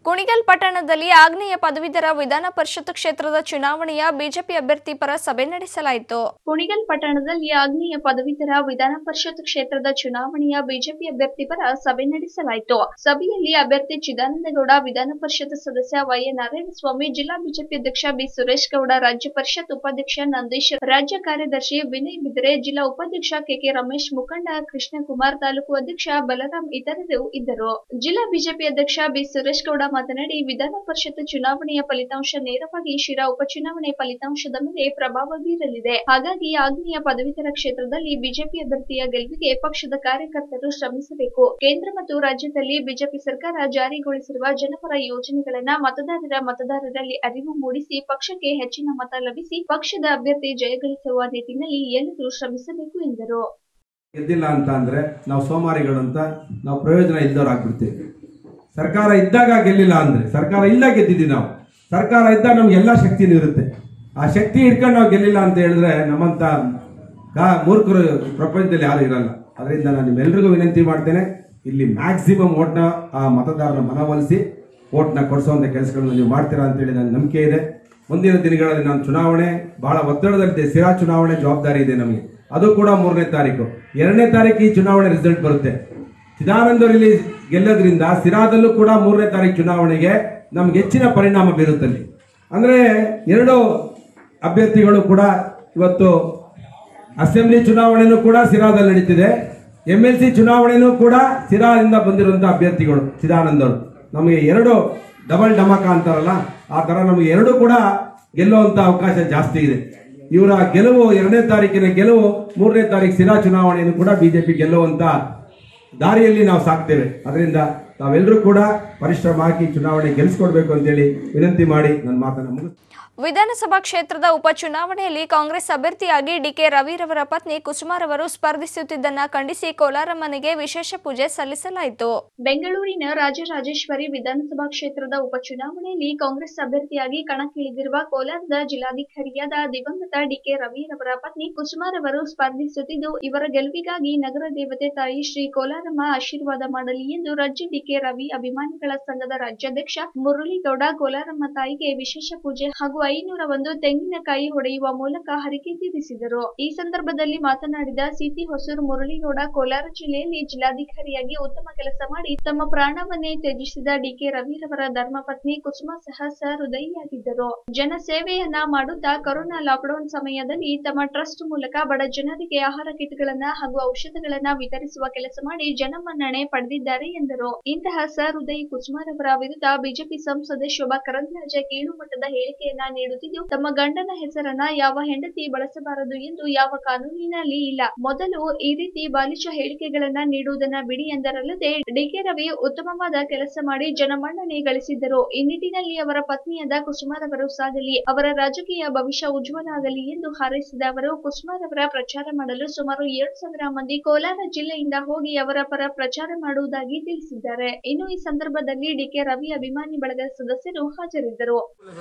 ಕುಣಿಗಲ್ ಪಟ್ಟಣದಲ್ಲಿ ಆಗ್ನೇಯ ಪದವೀಧರ ವಿಧಾನ ಪರಿಷತ್ ಕ್ಷೇತ್ರದ ಚುನಾವಣೆಯ ಬಿಜೆಪಿ ಅಭ್ಯರ್ಥಿ ಪರ ಸಭೆ ನಡೆಸಲಾಯಿತು. ಕುಣಿಗಲ್ ಪಟ್ಟಣದಲ್ಲಿ ಆಗ್ನೇಯ ಪದವೀಧರ ವಿಧಾನ ಪರಿಷತ್ ಕ್ಷೇತ್ರದ ಚುನಾವಣೆಯ ಬಿಜೆಪಿ ಅಭ್ಯರ್ಥಿ ಪರ ಸಭೆ ನಡೆಸಲಾಯಿತು. ಸಭೆಯಲ್ಲಿ ಅಭ್ಯರ್ಥಿ ಚಿದಾನಂದಗೌಡ, ವಿಧಾನ ಪರಿಷತ್ ಸದಸ್ಯ ವೈ ನಾರಾಯಣಸ್ವಾಮಿ, ಜಿಲ್ಲಾ ಬಿಜೆಪಿ ಅಧ್ಯಕ್ಷ ಬಿ ಸುರೇಶ್ ಗೌಡ, ರಾಜ್ಯ ಪರಿಷತ್ ಉಪಾಧ್ಯಕ್ಷ ನಂದೀಶ್, ರಾಜ್ಯ ಕಾರ್ಯದರ್ಶಿ ವಿನಯ್ ಬಿದರೆ, ಜಿಲ್ಲಾ ಉಪಾಧ್ಯಕ್ಷ ಕೆಕೆ ರಮೇಶ್, ಮುಖಂಡ ಕೃಷ್ಣಕುಮಾರ್, ತಾಲೂಕು ಅಧ್ಯಕ್ಷ ಬಲರಾಮ್ ಇತರರು ಇದ್ದರು. ಜಿಲ್ಲಾ ಬಿಜೆಪಿ ಅಧ್ಯಕ್ಷ ಬಿ ಸುರೇಶ್ ಗೌಡ ಮಾತನಾಡಿ, ವಿಧಾನ ಪರಿಷತ್ ಚುನಾವಣೆಯ ಫಲಿತಾಂಶ ನೇರವಾಗಿ ಶಿರಾ ಉಪಚುನಾವಣೆ ಫಲಿತಾಂಶದ ಮೇಲೆ ಪ್ರಭಾವ ಬೀರಲಿದೆ. ಹಾಗಾಗಿ ಆಗ್ನೇಯ ಪದವೀಧರ ಕ್ಷೇತ್ರದಲ್ಲಿ ಬಿಜೆಪಿ ಅಭ್ಯರ್ಥಿಯ ಗೆಲುವಿಗೆ ಪಕ್ಷದ ಕಾರ್ಯಕರ್ತರು ಶ್ರಮಿಸಬೇಕು. ಕೇಂದ್ರ ಮತ್ತು ರಾಜ್ಯದಲ್ಲಿ ಬಿಜೆಪಿ ಸರ್ಕಾರ ಜಾರಿಗೊಳಿಸಿರುವ ಜನಪರ ಯೋಜನೆಗಳನ್ನ ಮತದಾರರಲ್ಲಿ ಅರಿವು ಮೂಡಿಸಿ ಪಕ್ಷಕ್ಕೆ ಹೆಚ್ಚಿನ ಮತ ಲಭಿಸಿ ಪಕ್ಷದ ಅಭ್ಯರ್ಥಿ ಜಯಗಳಿಸುವ ನಿಟ್ಟಿನಲ್ಲಿ ಎಲ್ಲರೂ ಶ್ರಮಿಸಬೇಕು ಎಂದರು.
ಗೆದ್ದಿಲ್ಲ ಅಂತ ಅಂದ್ರೆ ನಾವು ಸೋಮಾರಿಗಳು ಅಂತ ನಾವು ಪ್ರಯೋಜನ ಇದ್ದವರಾಗ್ಬಿಡ್ತೀವಿ. ಸರ್ಕಾರ ಇದ್ದಾಗ ಗೆಲ್ಲಿಲ್ಲ ಅಂದ್ರೆ, ಸರ್ಕಾರ ಇಲ್ಲ ಗೆದ್ದಿದ್ದೀವಿ ನಾವು. ಸರ್ಕಾರ ಇದ್ದಾಗ ನಮ್ಗೆ ಎಲ್ಲ ಶಕ್ತಿನೂ ಇರುತ್ತೆ. ಆ ಶಕ್ತಿ ಹಿಡ್ಕೊಂಡು ನಾವು ಗೆಲ್ಲಿಲ್ಲ ಅಂತ ಹೇಳಿದ್ರೆ ನಮ್ಮಂತ ಮೂರ್ಖರು ಪ್ರಪಂಚದಲ್ಲಿ ಯಾರು ಇರಲ್ಲ. ಅದರಿಂದ ನಾನು ನಿಮ್ಮೆಲ್ಲರಿಗೂ ವಿನಂತಿ ಮಾಡ್ತೇನೆ, ಇಲ್ಲಿ ಮ್ಯಾಕ್ಸಿಮಮ್ ಓಟ್ನ ಆ ಮತದಾರನ ಮನವೊಲಿಸಿ ಓಟ್ನ ಕೊಡಿಸುವಂಥ ಕೆಲಸಗಳನ್ನು ನೀವು ಮಾಡ್ತೀರಾ ಅಂತೇಳಿ ನನಗೆ ನಂಬಿಕೆ ಇದೆ. ಮುಂದಿನ ದಿನಗಳಲ್ಲಿ ನಾನು ಚುನಾವಣೆ ಬಹಳ ಒತ್ತಡದಲ್ಲಿದೆ. ಸಿರಾ ಚುನಾವಣೆ ಜವಾಬ್ದಾರಿ ಇದೆ ನಮಗೆ. ಅದು ಕೂಡ 3ನೇ ತಾರೀಕು. 2ನೇ ತಾರೀಕು ಈ ಚುನಾವಣೆ ರಿಸಲ್ಟ್ ಬರುತ್ತೆ. ಚಿದಾನಂದವರು ಇಲ್ಲಿ ಗೆಲ್ಲೋದ್ರಿಂದ ಸಿರಾದಲ್ಲೂ ಕೂಡ 3ನೇ ತಾರೀಕು ಚುನಾವಣೆಗೆ ನಮ್ಗೆ ಹೆಚ್ಚಿನ ಪರಿಣಾಮ ಬೀರುತ್ತಲ್ಲಿ. ಅಂದರೆ 2 ಅಭ್ಯರ್ಥಿಗಳು ಕೂಡ ಇವತ್ತು ಅಸೆಂಬ್ಲಿ ಚುನಾವಣೆನೂ ಕೂಡ ಸಿರಾದಲ್ಲಿ ನಡೀತಿದೆ. MLC ಚುನಾವಣೆನೂ ಕೂಡ ಸಿರಾದಿಂದ ಬಂದಿರುವಂಥ ಅಭ್ಯರ್ಥಿಗಳು ಚಿದಾನಂದವರು. ನಮಗೆ 2 ಡಬಲ್ ಡಮಕ ಅಂತಾರಲ್ಲ, ಆ ಥರ ನಮಗೆ 2 ಕೂಡ ಗೆಲ್ಲುವಂಥ ಅವಕಾಶ ಜಾಸ್ತಿ ಇದೆ. ಇವರ ಗೆಲುವು 2ನೇ ತಾರೀಕಿನ ಗೆಲುವು 3ನೇ ತಾರೀಕು ಸಿರಾ ಚುನಾವಣೆಯನ್ನು ಕೂಡ ಬಿಜೆಪಿ ಗೆಲ್ಲುವಂತ ದಾರಿಯಲ್ಲಿ ನಾವು ಸಾಕ್ತೇವೆ. ಅದರಿಂದ ತಾವೆಲ್ಲರೂ ಕೂಡ ಪರಿಶ್ರಮ ಹಾಕಿ ಚುನಾವಣೆ ಗೆಲ್ಲಿಸ್ಕೊಡ್ಬೇಕು ಅಂತೇಳಿ ವಿನಂತಿ ಮಾಡಿ ನನ್ನ ಮಾತನ್ನು ಮುಗಿಸ್ತೇನೆ.
ವಿಧಾನಸಭಾ ಕ್ಷೇತ್ರದ ಉಪಚುನಾವಣೆಯಲ್ಲಿ ಕಾಂಗ್ರೆಸ್ ಅಭ್ಯರ್ಥಿಯಾಗಿ ಡಿಕೆ ರವಿರವರ ಪತ್ನಿ ಕುಸುಮಾರವರು ಸ್ಪರ್ಧಿಸುತ್ತಿದ್ದನ್ನ ಖಂಡಿಸಿ ಕೋಲಾರಮ್ಮನಿಗೆ ವಿಶೇಷ ಪೂಜೆ ಸಲ್ಲಿಸಲಾಯಿತು. ಬೆಂಗಳೂರಿನ ರಾಜರಾಜೇಶ್ವರಿ ವಿಧಾನಸಭಾ ಕ್ಷೇತ್ರದ ಉಪಚುನಾವಣೆಯಲ್ಲಿ ಕಾಂಗ್ರೆಸ್ ಅಭ್ಯರ್ಥಿಯಾಗಿ ಕಣಕ್ಕಿಳಿದಿರುವ ಕೋಲಾರದ ಜಿಲ್ಲಾಧಿಕಾರಿಯಾದ ದಿವಂಗತ ಡಿಕೆ ರವಿರವರ ಪತ್ನಿ ಕುಸುಮಾರವರು ಸ್ಪರ್ಧಿಸುತ್ತಿದ್ದು, ಇವರ ಗೆಲುವಿಗಾಗಿ ನಗರ ದೇವತೆ ತಾಯಿ ಶ್ರೀ ಕೋಲಾರಮ್ಮ ಆಶೀರ್ವಾದ ಮಾಡಲಿ ಎಂದು ರಾಜ್ಯ ಡಿಕೆ ರವಿ ಅಭಿಮಾನಿಗಳ ಸಂಘದ ರಾಜ್ಯಾಧ್ಯಕ್ಷ ಮುರಳೀಗೌಡ ಕೋಲಾರಮ್ಮ ತಾಯಿಗೆ ವಿಶೇಷ ಪೂಜೆ ಹಾಗೂ 501 ತೆಂಗಿನಕಾಯಿ ಹೊಡೆಯುವ ಮೂಲಕ ಹರಕೆ ತೀರಿಸಿದರು. ಈ ಸಂದರ್ಭದಲ್ಲಿ ಮಾತನಾಡಿದ ಸಿಟಿ ಹೊಸೂರು ಮುರಳೀಗೌಡ, ಕೋಲಾರ ಜಿಲ್ಲೆಯಲ್ಲಿ ಜಿಲ್ಲಾಧಿಕಾರಿಯಾಗಿ ಉತ್ತಮ ಕೆಲಸ ಮಾಡಿ ತಮ್ಮ ಪ್ರಾಣವನ್ನೇ ತ್ಯಜಿಸಿದ ಡಿಕೆ ರವಿರವರ ಧರ್ಮಪತ್ನಿ ಕುಸುಮಾ ಸಹ ಸಹೃದಯಿಯಾಗಿದ್ದರು. ಜನ ಸೇವೆಯನ್ನ ಮಾಡುತ್ತಾ ಕೊರೋನಾ ಲಾಕ್ಡೌನ್ ಸಮಯದಲ್ಲಿ ತಮ್ಮ ಟ್ರಸ್ಟ್ ಮೂಲಕ ಬಡ ಜನರಿಗೆ ಆಹಾರ ಕಿಟ್ಗಳನ್ನ ಹಾಗೂ ಔಷಧಗಳನ್ನ ವಿತರಿಸುವ ಕೆಲಸ ಮಾಡಿ ಜನಮನ್ನಣೆ ಪಡೆದಿದ್ದಾರೆ ಎಂದರು. ಇಂತಹ ಸಹೃದಯಿ ಕುಸುಮಾರವರ ವಿರುದ್ಧ ಬಿಜೆಪಿ ಸಂಸದೆ ಶೋಭಾ ಕರಂದ್ಲಾಜೆ ಕೀಳು ಮಟ್ಟದ ಹೇಳಿಕೆಯನ್ನ ನೀಡುತ್ತಿದ್ದು, ತಮ್ಮ ಗಂಡನ ಹೆಸರನ್ನ ಯಾವ ಹೆಂಡತಿ ಬಳಸಬಾರದು ಎಂದು ಯಾವ ಕಾನೂನಿನಲ್ಲಿ ಇಲ್ಲ. ಮೊದಲು ಈ ರೀತಿ ಬಾಲಿಶ ಹೇಳಿಕೆಗಳನ್ನ ನೀಡುವುದನ್ನ ಬಿಡಿ ಎಂದರಲ್ಲದೆ, ಡಿಕೆ ರವಿ ಉತ್ತಮವಾದ ಕೆಲಸ ಮಾಡಿ ಜನಮನ್ನಣೆ ಗಳಿಸಿದ್ದರು. ಈ ನಿಟ್ಟಿನಲ್ಲಿ ಅವರ ಪತ್ನಿಯಾದ ಕುಸುಮಾರವರು ಸಾಗಲಿ, ಅವರ ರಾಜಕೀಯ ಭವಿಷ್ಯ ಉಜ್ವಲ ಆಗಲಿ ಎಂದು ಹಾರೈಸಿದ ಅವರು, ಕುಸುಮಾರವರ ಪ್ರಚಾರ ಮಾಡಲು ಸುಮಾರು 7,000 ಮಂದಿ ಕೋಲಾರ ಜಿಲ್ಲೆಯಿಂದ ಹೋಗಿ ಅವರ ಪರ ಪ್ರಚಾರ ಮಾಡುವುದಾಗಿ ತಿಳಿಸಿದ್ದಾರೆ. ಇನ್ನು ಈ ಸಂದರ್ಭದಲ್ಲಿ ಡಿಕೆ ರವಿ ಅಭಿಮಾನಿ ಬಳಗದ ಸದಸ್ಯರು ಹಾಜರಿದ್ದರು.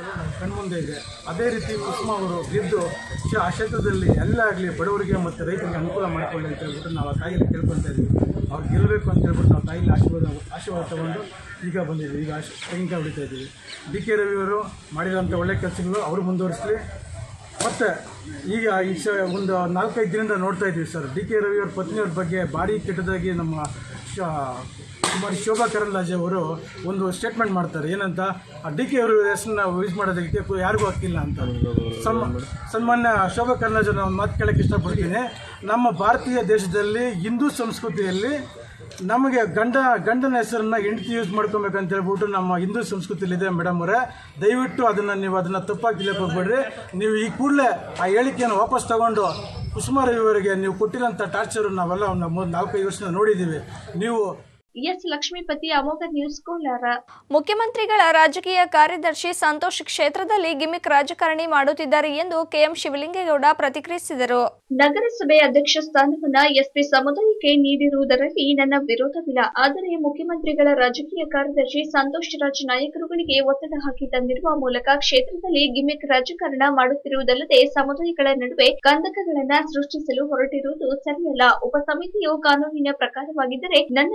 ಅದೇ ರೀತಿ ಕುಸುಮಾ ಅವರು ಗೆದ್ದು ಆ ಕ್ಷೇತ್ರದಲ್ಲಿ ಎಲ್ಲ ಆಗಲಿ ಬಡವರಿಗೆ ಮತ್ತು ರೈತರಿಗೆ ಅನುಕೂಲ ಮಾಡಿಕೊಳ್ಳಿ ಅಂತ ಹೇಳ್ಬಿಟ್ಟು ನಾವು ಆ ತಾಯಿಯಲ್ಲಿ ಕೇಳ್ಕೊತಾ ಇದ್ವಿ. ಅವ್ರು ಗೆಲ್ಲಬೇಕು ಅಂತ ಹೇಳ್ಬಿಟ್ಟು ನಾವು ತಾಯಿಯಲ್ಲಿ ಆಶೀರ್ವಾದ ತಗೊಂಡು ಈಗ ಬಂದಿದ್ವಿ. ಈಗ ತೆಂಗಿನಕಾಯಿ ಹೊಡಿತಾ ಇದ್ದೀವಿ. ಡಿಕೆ ರವಿಯವರು ಮಾಡಿರೋಂಥ ಒಳ್ಳೆ ಕೆಲಸಗಳು ಅವರು ಮುಂದುವರಿಸಲಿ. ಮತ್ತು ಈಗ ಒಂದು 4-5 ದಿನದಿಂದ ನೋಡ್ತಾ ಇದ್ದೀವಿ ಸರ್, ಡಿಕೆ ರವಿಯವ್ರ ಪತ್ನಿಯವ್ರ ಬಗ್ಗೆ ಭಾರಿ ಕೆಟ್ಟದಾಗಿ ನಮ್ಮ ಕುಮಾರಿ ಶೋಭಾ ಕರಂದ್ಲಾಜೆ ಅವರು ಒಂದು ಸ್ಟೇಟ್ಮೆಂಟ್ ಮಾಡ್ತಾರೆ. ಏನಂತ, ಡಿಕೆ ಅವರು ಹೆಸರನ್ನ ಯೂಸ್ ಮಾಡೋದಕ್ಕೆ ಯಾರಿಗೂ ಹಕ್ಕಿಲ್ಲ ಅಂತ. ಸನ್ಮಾನ್ಯ ಶೋಭಾ ಕರಂದ್ಲಾಜೆ ನಾನು ಮಾತು ಕೇಳೋಕ್ಕೆ ಇಷ್ಟಪಡ್ತೀನಿ. ನಮ್ಮ ಭಾರತೀಯ ದೇಶದಲ್ಲಿ ಹಿಂದೂ ಸಂಸ್ಕೃತಿಯಲ್ಲಿ ನಮಗೆ ಗಂಡನ ಹೆಸರನ್ನ ಹೆಂಡತಿ ಯೂಸ್ ಮಾಡ್ಕೊಬೇಕಂತ ಹೇಳ್ಬಿಟ್ಟು ನಮ್ಮ ಹಿಂದೂ ಸಂಸ್ಕೃತಿಯಲ್ಲಿದೆ ಮೇಡಮ್ ಅವರೇ. ದಯವಿಟ್ಟು ಅದನ್ನು ತಪ್ಪಾಗಿ ತಿಳಿಯಕ್ಕೆ ಹೋಗ್ಬೇಡ್ರಿ. ನೀವು ಈ ಕೂಡಲೇ ಆ ಹೇಳಿಕೆಯನ್ನು ವಾಪಸ್ ತಗೊಂಡು ಕುಸುಮಾ ರವಿಯವರಿಗೆ ನೀವು ಕೊಟ್ಟಿರೋಂಥ ಟಾರ್ಚರ್ ನಾವೆಲ್ಲ 4-5 ವರ್ಷದಿಂದ ನೋಡಿದ್ದೀವಿ. ನೀವು
ಎಸ್ ಲಕ್ಷ್ಮೀಪತಿ, ಅಮೋಘ ನ್ಯೂಸ್, ಕೋಲಾರ. ಮುಖ್ಯಮಂತ್ರಿಗಳ ರಾಜಕೀಯ ಕಾರ್ಯದರ್ಶಿ ಸಂತೋಷ್ ಕ್ಷೇತ್ರದಲ್ಲಿ ಗಿಮಿಕ್ ರಾಜಕಾರಣಿ ಮಾಡುತ್ತಿದ್ದಾರೆ ಎಂದು ಕೆಎಂ ಶಿವಲಿಂಗೇಗೌಡ ಪ್ರತಿಕ್ರಿಯಿಸಿದರು. ನಗರಸಭೆ ಅಧ್ಯಕ್ಷ ಸ್ಥಾನವನ್ನ ಎಸ್ಪಿ ಸಮುದಾಯಕ್ಕೆ ನೀಡಿರುವುದರಲ್ಲಿ ನನ್ನ ವಿರೋಧವಿಲ್ಲ. ಆದರೆ ಮುಖ್ಯಮಂತ್ರಿಗಳ ರಾಜಕೀಯ ಕಾರ್ಯದರ್ಶಿ ಸಂತೋಷ್ ರಾಜ್ ನಾಯಕರುಗಳಿಗೆ ಒತ್ತಡ ಹಾಕಿ ತಂದಿರುವ ಮೂಲಕ ಕ್ಷೇತ್ರದಲ್ಲಿ ಗಿಮಿಕ್ ರಾಜಕಾರಣ ಮಾಡುತ್ತಿರುವುದಲ್ಲದೆ ಸಮುದಾಯಗಳ ನಡುವೆ ಕಂದಕಗಳನ್ನ ಸೃಷ್ಟಿಸಲು ಹೊರಟಿರುವುದು ಸರಿಯಲ್ಲ. ಉಪಸಮಿತಿಯು ಕಾನೂನಿನ ಪ್ರಕಾರವಾಗಿದ್ದರೆ ನನ್ನ ಶಾಸಕ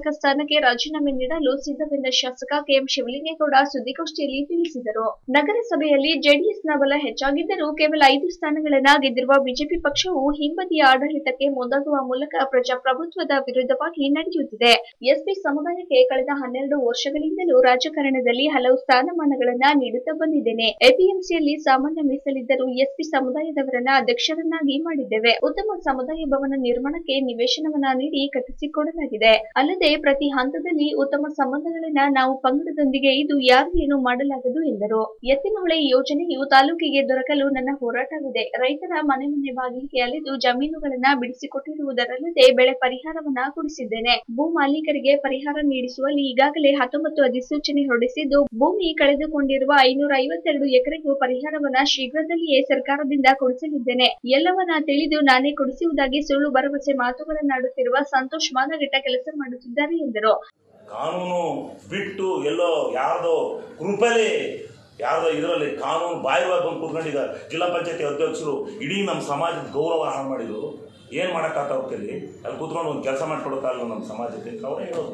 ಸ್ಥಾನಕ್ಕೆ ರಾಜೀನಾಮೆ ನೀಡಲು ಸಿದ್ಧವೆಂದ ಶಾಸಕ ಕೆಎಂ ಶಿವಲಿಂಗೇಗೌಡ ಸುದ್ದಿಗೋಷ್ಠಿಯಲ್ಲಿ ತಿಳಿಸಿದರು. ನಗರಸಭೆಯಲ್ಲಿ ಜೆಡಿಎಸ್ನ ಬಲ ಹೆಚ್ಚಾಗಿದ್ದರೂ ಕೇವಲ 5 ಸ್ಥಾನಗಳನ್ನು ಗೆದ್ದಿರುವ ಬಿಜೆಪಿ ಪಕ್ಷವು ಹಿಂಬದಿಯ ಆಡಳಿತಕ್ಕೆ ಮುಂದಾಗುವ ಮೂಲಕ ಪ್ರಜಾಪ್ರಭುತ್ವದ ವಿರುದ್ಧವಾಗಿ ನಡೆಯುತ್ತಿದೆ. ಎಸ್ಪಿ ಸಮುದಾಯಕ್ಕೆ ಕಳೆದ 12 ವರ್ಷಗಳಿಂದಲೂ ರಾಜಕಾರಣದಲ್ಲಿ ಹಲವು ಸ್ಥಾನಮಾನಗಳನ್ನ ನೀಡುತ್ತಾ ಬಂದಿದ್ದೇನೆ. ಎಪಿಎಂಸಿಯಲ್ಲಿ ಸಾಮಾನ್ಯ ಮೀಸಲಿದ್ದರೂ ಎಸ್ಪಿ ಸಮುದಾಯದವರನ್ನ ಅಧ್ಯಕ್ಷರನ್ನಾಗಿ ಮಾಡಿದ್ದೇವೆ. ಉತ್ತಮ ಸಮುದಾಯ ಭವನ ನಿರ್ಮಾಣಕ್ಕೆ ನಿವೇಶನವನ್ನ ನೀಡಿ ಕಟ್ಟಿಸಿಕೊಡಲಾಗಿದೆ. ಅಲ್ಲದೆ ಪ್ರತಿ ಹಂತದಲ್ಲಿ ಉತ್ತಮ ಸಂಬಂಧಗಳನ್ನ ನಾವು ಪಂಗಡದೊಂದಿಗೆ ಇದು ಯಾರು ಏನು ಮಾಡಲಾಗದು ಎಂದರು. ಎತ್ತಿನಹೊಳೆ ಯೋಜನೆಯು ತಾಲೂಕಿಗೆ ದೊರಕಲು ನನ್ನ ಹೋರಾಟವಿದೆ. ರೈತರ ಮನೆ ಮನೆ ಬಾಗಿಲಿಗೆ ಅಲೆದು ಜಮೀನುಗಳನ್ನ ಬಿಡಿಸಿಕೊಟ್ಟಿರುವುದರಲ್ಲದೆ ಬೆಳೆ ಪರಿಹಾರವನ್ನ ಕೊಡಿಸಿದ್ದೇನೆ. ಭೂ ಮಾಲೀಕರಿಗೆ ಪರಿಹಾರ ನೀಡಿಸುವಲ್ಲಿ ಈಗಾಗಲೇ 19 ಅಧಿಸೂಚನೆ ಹೊರಡಿಸಿದ್ದು, ಭೂಮಿ ಕಳೆದುಕೊಂಡಿರುವ 552 ಎಕರೆಗೂ ಪರಿಹಾರವನ್ನ ಶೀಘ್ರದಲ್ಲಿಯೇ ಸರ್ಕಾರದಿಂದ ಕೊಡಿಸಲಿದ್ದೇನೆ. ಎಲ್ಲವನ್ನ ತಿಳಿದು ನಾನೇ ಕೊಡಿಸುವುದಾಗಿ ಸುಳ್ಳು ಭರವಸೆ ಮಾತುಗಳನ್ನಾಡುತ್ತಿರುವ ಸಂತೋಷ್ ಮಾನಗಟ್ಟ ಕೆಲಸ ಮಾಡುತ್ತಿದ್ದಾರೆ ಎಂದರು.
ಕಾನೂನು ಬಿಟ್ಟು ಎಲ್ಲೋ ಯಾರ್ದೋ ಕೃಪೆಲಿ ಯಾರ್ದೋ ಇದರಲ್ಲಿ ಕಾನೂನು ಬಾಯಿವಾಗಿ ಬಂದು ಕೂತ್ಕೊಂಡಿದ್ದ ಜಿಲ್ಲಾ ಪಂಚಾಯತಿ ಅಧ್ಯಕ್ಷರು ಇಡೀ ನಮ್ಮ ಸಮಾಜದ ಗೌರವ ಹಾಳು ಮಾಡಿದ್ರು. ಏನು ಮಾಡೋಕ್ಕಾಗ್ತಾ ಹೋಗ್ತೀರಿ? ಅಲ್ಲಿ ಕೂತ್ಕೊಂಡು ಒಂದು ಕೆಲಸ ಮಾಡಿಕೊಡುತ್ತಲ್ಲ ನಮ್ಮ ಸಮಾಜಕ್ಕೆ ಅವರೇ ಹೇಳೋದು.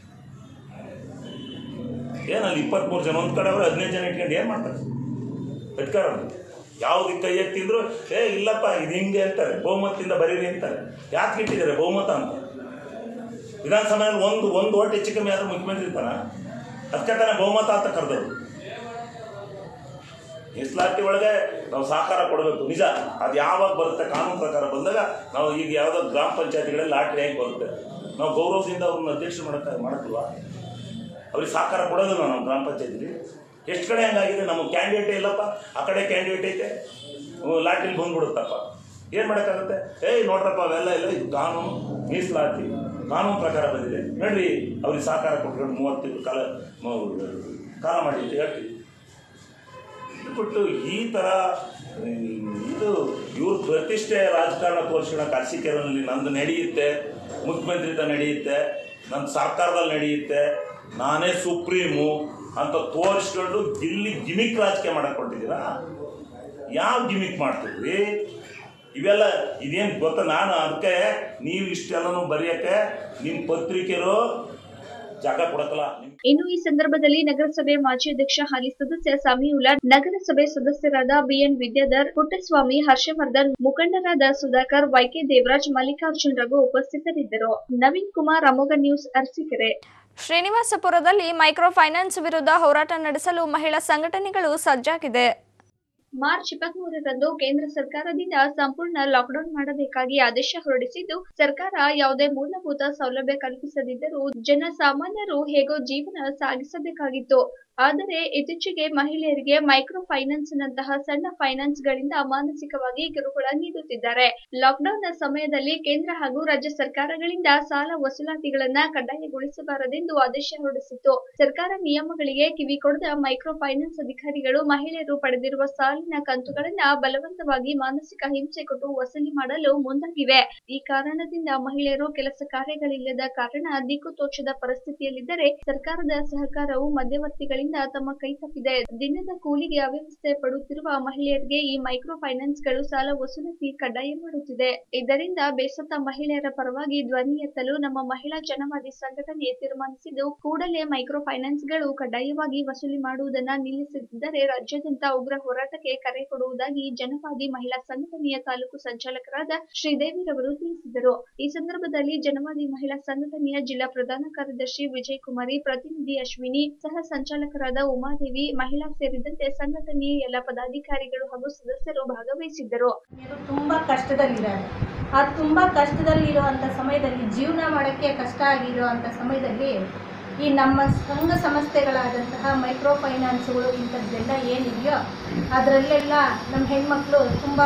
ಏನಲ್ಲಿ 23 ಜನ ಒಂದು ಕಡೆ ಅವರು 15 ಜನ ಇಟ್ಕೊಂಡು ಏನು ಮಾಡ್ತಾರೆ? ಬೆಟ್ಕಾರ ಯಾವುದಕ್ಕೆ ಕೈ ಎತ್ತಿದ್ರು ಇಲ್ಲಪ್ಪ ಇದು ಹಿಂಗೆ ಅಂತಾರೆ, ಬಹುಮತದಿಂದ ಬರೀರಿ ಅಂತಾರೆ. ಯಾಕೆ ಇಟ್ಟಿದ್ದಾರೆ ಬಹುಮತ ಅಂತ? ವಿಧಾನಸಭೆಯಲ್ಲಿ ಒಂದು ಓಟ್ ಹೆಚ್ಚು ಕಮ್ಮಿ ಆದರೂ ಮುಖ್ಯಮಂತ್ರಿ ಇರ್ತಾರ? ಅದಕ್ಕೆ ತಾನೇ ಬಹುಮತ ಅಂತ ಕರೆದವರು. ಮೀಸಲಾತಿ ಒಳಗೆ ನಾವು ಸಹಕಾರ ಕೊಡಬೇಕು ನಿಜ. ಅದು ಯಾವಾಗ ಬರುತ್ತೆ ಕಾನೂನು ಪ್ರಕಾರ ಬಂದಾಗ ನಾವು ಈಗ ಯಾವುದೋ ಗ್ರಾಮ ಪಂಚಾಯತಿಗಳಲ್ಲಿ ಲಾಟ್ರಿ ಹೇಗೆ ಬರುತ್ತೆ, ನಾವು ಗೌರವದಿಂದ ಅವ್ರನ್ನ ಅಧ್ಯಕ್ಷ ಮಾಡಕ್ಕಿಲ್ವಾ? ಅವ್ರಿಗೆ ಸಹಕಾರ ಕೊಡೋದಿಲ್ಲ ನಾವು ಗ್ರಾಮ ಪಂಚಾಯತಿಲಿ. ಎಷ್ಟು ಕಡೆ ಹಂಗಾಗಿದೆ. ನಮ್ಮ ಕ್ಯಾಂಡಿಡೇಟೇ ಇಲ್ಲಪ್ಪ, ಆ ಕಡೆ ಕ್ಯಾಂಡಿಡೇಟ್ ಐತೆ, ಲಾಟ್ರಿಲಿ ಬಂದ್ಬಿಡುತ್ತಪ್ಪ. ಏನು ಮಾಡೋಕ್ಕಾಗುತ್ತೆ? ನೋಡ್ರಪ್ಪ ಅವೆಲ್ಲ ಇಲ್ಲ, ಇದು ಕಾನೂನು ಮೀಸಲಾತಿ ಕಾನೂನು ಪ್ರಕಾರ ಬಂದಿದೆ ನೋಡ್ರಿ, ಅವ್ರಿಗೆ ಸಹಕಾರ ಕೊಟ್ಕೊಂಡು 30 ತಿಂಗಳು ಕಾಲ ಮಾಡಿ ಅಂತ ಹೇಳ್ತೀವಿ. ಬಿಟ್ಟು ಈ ಥರ ಇದು ಇವ್ರ ಪ್ರತಿಷ್ಠೆ ರಾಜಕಾರಣ ತೋರಿಸ್ಕೊಳಕ್ಕೆ ಅರಸೀಕೆರೆಯಲ್ಲಿ ನಂದು ನಡೆಯುತ್ತೆ, ಮುಖ್ಯಮಂತ್ರಿತ ನಡೆಯುತ್ತೆ, ನನ್ನ ಸರ್ಕಾರದಲ್ಲಿ ನಡೆಯುತ್ತೆ, ನಾನೇ ಸುಪ್ರೀಮು ಅಂತ ತೋರಿಸ್ಕೊಂಡು ಇಲ್ಲಿ ಗಿಮಿಕ್ ರಾಜಕೀಯ ಮಾಡಕ್ಕೆ ಕೊಟ್ಟಿದ್ದೀರಾ? ಯಾವ ಗಿಮಿಕ್ ಮಾಡ್ತಿದ್ರಿ? ಇವೆಲ್ಲ ಇದೇನು ಗೊತ್ತಾ? ನಾನು ಅದಕ್ಕೆ ನೀವು ಇಷ್ಟೆಲ್ಲನೂ ಬರೆಯೋಕ್ಕೆ ನಿಮ್ಮ ಪತ್ರಿಕೆರು ಜಾಗ ಕೊಡಕ್ಕಲ್ಲ.
ಇನ್ನು ಈ ಸಂದರ್ಭದಲ್ಲಿ ನಗರಸಭೆ ಮಾಜಿ ಅಧ್ಯಕ್ಷ ಹಾಲಿ ಸದಸ್ಯ ಸಮೀವುಲ್ಲಾ, ನಗರಸಭೆ ಸದಸ್ಯರಾದ ಬಿಎನ್ ವಿದ್ಯಾಧರ್, ಪುಟ್ಟಸ್ವಾಮಿ, ಹರ್ಷವರ್ಧನ್, ಮುಖಂಡರಾದ ಸುಧಾಕರ್, ವೈಕೆ ದೇವರಾಜ್, ಮಲ್ಲಿಕಾರ್ಜುನ್ ರಘು ಉಪಸ್ಥಿತರಿದ್ದರು. ನವೀನ್ ಕುಮಾರ್, ಅಮೋಘ ನ್ಯೂಸ್, ಅರಸೀಕೆರೆ.
ಶ್ರೀನಿವಾಸಪುರದಲ್ಲಿ ಮೈಕ್ರೋ ಫೈನಾನ್ಸ್ ವಿರುದ್ಧ ಹೋರಾಟ ನಡೆಸಲು ಮಹಿಳಾ ಸಂಘಟನೆಗಳು ಸಜ್ಜಾಗಿದೆ.
ಮಾರ್ಚ್ 23ರಂದು ಕೇಂದ್ರ ಸರ್ಕಾರದಿಂದ ಸಂಪೂರ್ಣ ಲಾಕ್ಡೌನ್ ಮಾಡಬೇಕಾಗಿ ಆದೇಶ ಹೊರಡಿಸಿದ್ದು, ಸರ್ಕಾರ ಯಾವುದೇ ಮೂಲಭೂತ ಸೌಲಭ್ಯ ಕಲ್ಪಿಸದಿದ್ದರೂ ಜನಸಾಮಾನ್ಯರು ಹೇಗೋ ಜೀವನ ಸಾಗಿಸಬೇಕಾಗಿತ್ತು. ಆದರೆ ಇತ್ತೀಚೆಗೆ ಮಹಿಳೆಯರಿಗೆ ಮೈಕ್ರೋ ಫೈನಾನ್ಸ್ ನಂತಹ ಸಣ್ಣ ಫೈನಾನ್ಸ್ ಗಳಿಂದ ಮಾನಸಿಕವಾಗಿ ಕಿರುಕುಳ ನೀಡುತ್ತಿದ್ದಾರೆ. ಲಾಕ್ಡೌನ್ ನ ಸಮಯದಲ್ಲಿ ಕೇಂದ್ರ ಹಾಗೂ ರಾಜ್ಯ ಸರ್ಕಾರಗಳಿಂದ ಸಾಲ ವಸೂಲಾತಿಗಳನ್ನ ಕಡ್ಡಾಯಗೊಳಿಸಬಾರದೆಂದು ಆದೇಶ ಹೊರಡಿಸಿತ್ತು. ಸರ್ಕಾರ ನಿಯಮಗಳಿಗೆ ಕಿವಿ ಕೊಡದ ಮೈಕ್ರೋ ಫೈನಾನ್ಸ್ ಅಧಿಕಾರಿಗಳು ಮಹಿಳೆಯರು ಪಡೆದಿರುವ ಸಾಲಿನ ಕಂತುಗಳನ್ನ ಬಲವಂತವಾಗಿ ಮಾನಸಿಕ ಹಿಂಸೆ ಕೊಟ್ಟು ವಸೂಲಿ ಮಾಡಲು ಮುಂದಾಗಿವೆ. ಈ ಕಾರಣದಿಂದ ಮಹಿಳೆಯರು ಕೆಲಸ ಕಾರ್ಯಗಳಿಲ್ಲದ ಕಾರಣ ದಿಕ್ಕು ತೋಚದ ಪರಿಸ್ಥಿತಿಯಲ್ಲಿದ್ದರೆ ಸರ್ಕಾರದ ಸಹಕಾರವು ಮಧ್ಯವರ್ತಿಗಳಿಂದ ತಮ್ಮ ಕೈ ತಪ್ಪಿದೆ. ದಿನದ ಕೂಲಿಗೆ ಅವ್ಯವಸ್ಥೆ ಪಡುತ್ತಿರುವ ಮಹಿಳೆಯರಿಗೆ ಈ ಮೈಕ್ರೋ ಫೈನಾನ್ಸ್ ಗಳು ಸಾಲ ವಸೂಲಾತಿ ಕಡ್ಡಾಯ ಮಾಡುತ್ತಿದೆ. ಇದರಿಂದ ಬೇಸತ್ತ ಮಹಿಳೆಯರ ಪರವಾಗಿ ಧ್ವನಿ ಎತ್ತಲು ನಮ್ಮ ಮಹಿಳಾ ಜನವಾದಿ ಸಂಘಟನೆ ತೀರ್ಮಾನಿಸಿದ್ದು, ಕೂಡಲೇ ಮೈಕ್ರೋ ಫೈನಾನ್ಸ್ ಗಳು ಕಡ್ಡಾಯವಾಗಿ ವಸೂಲಿ ಮಾಡುವುದನ್ನು ನಿಲ್ಲಿಸದಿದ್ದರೆ ರಾಜ್ಯಾದ್ಯಂತ ಉಗ್ರ ಹೋರಾಟಕ್ಕೆ ಕರೆ ಕೊಡುವುದಾಗಿ ಜನವಾದಿ ಮಹಿಳಾ ಸಂಘಟನೆಯ ತಾಲೂಕು ಸಂಚಾಲಕರಾದ ಶ್ರೀದೇವಿರವರು ತಿಳಿಸಿದರು. ಈ ಸಂದರ್ಭದಲ್ಲಿ ಜನವಾದಿ ಮಹಿಳಾ ಸಂಘಟನೆಯ ಜಿಲ್ಲಾ ಪ್ರಧಾನ ಕಾರ್ಯದರ್ಶಿ ವಿಜಯಕುಮಾರಿ, ಪ್ರತಿನಿಧಿ ಅಶ್ವಿನಿ, ಸಹ ಸಂಚಾಲಕರಾದ ಉಮಾದೇವಿ, ಮಹಿಳಾ ಸೇರಿದಂತೆ ಸಂಘಟನೆಯ ಎಲ್ಲ ಪದಾಧಿಕಾರಿಗಳು ಹಾಗೂ ಸದಸ್ಯರು ಭಾಗವಹಿಸಿದ್ದರು.
ತುಂಬಾ ಕಷ್ಟದಲ್ಲಿದ್ದಾರೆ. ಆ ತುಂಬಾ ಕಷ್ಟದಲ್ಲಿರುವಂತ ಸಮಯದಲ್ಲಿ, ಜೀವನ ಮಾಡೋಕ್ಕೆ ಕಷ್ಟ ಆಗಿರುವಂತ ಸಮಯದಲ್ಲಿ ಈ ನಮ್ಮ ಸಂಘ ಸಂಸ್ಥೆಗಳಾದಂತಹ ಮೈಕ್ರೋ ಫೈನಾನ್ಸ್ಗಳು ಇಂಥದ್ದೆಲ್ಲ ಏನಿದೆಯೋ ಅದರಲ್ಲೆಲ್ಲ ನಮ್ಮ ಹೆಣ್ಮಕ್ಳು ತುಂಬ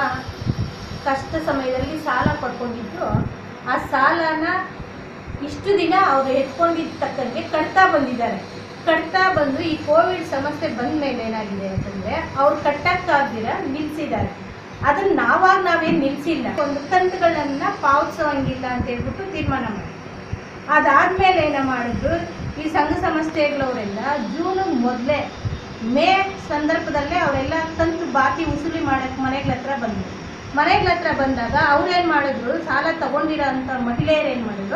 ಕಷ್ಟ ಸಮಯದಲ್ಲಿ ಸಾಲ ಪಡ್ಕೊಂಡಿದ್ರು. ಆ ಸಾಲನ ಇಷ್ಟು ದಿನ ಅವರು ಎತ್ಕೊಂಡಿದ್ದ ತಕ್ಕಂಗೆ ಕಟ್ತಾ ಬಂದಿದ್ದಾರೆ. ಕಟ್ತಾ ಬಂದು ಈ ಕೋವಿಡ್ ಸಮಸ್ಯೆ ಬಂದ ಮೇಲೆ ಏನಾಗಿದೆ ಅಂತಂದರೆ ಅವ್ರು ಕಟ್ಟಕ್ಕಾಗ್ದಿರ ನಿಲ್ಲಿಸಿದ್ದಾರೆ. ಅದನ್ನು ನಾವೇನು ನಿಲ್ಲಿಸಿಲ್ಲ. ಒಂದು ಕಂತುಗಳನ್ನು ಪಾವತಿಸೋಂಗಿಲ್ಲ ಅಂತ ಹೇಳ್ಬಿಟ್ಟು ತೀರ್ಮಾನ ಮಾಡಿ, ಅದಾದಮೇಲೆ ಏನೋ ಮಾಡಿದ್ರು ಈ ಸಂಘ ಸಂಸ್ಥೆಗಳವರೆಲ್ಲ ಜೂನ್ ಮೊದಲೇ ಮೇ ಸಂದರ್ಭದಲ್ಲೇ ಅವರೆಲ್ಲ ಕಂತು ಬಾಕಿ ವಸೂಲಿ ಮಾಡೋಕ್ಕೆ ಮನೆಗಳ ಹತ್ರ ಬಂದಾಗ ಅವ್ರೇನು ಮಾಡಿದ್ರು, ಸಾಲ ತಗೊಂಡಿರೋ ಅಂಥ ಮಹಿಳೆಯರು ಏನು ಮಾಡಿದ್ರು,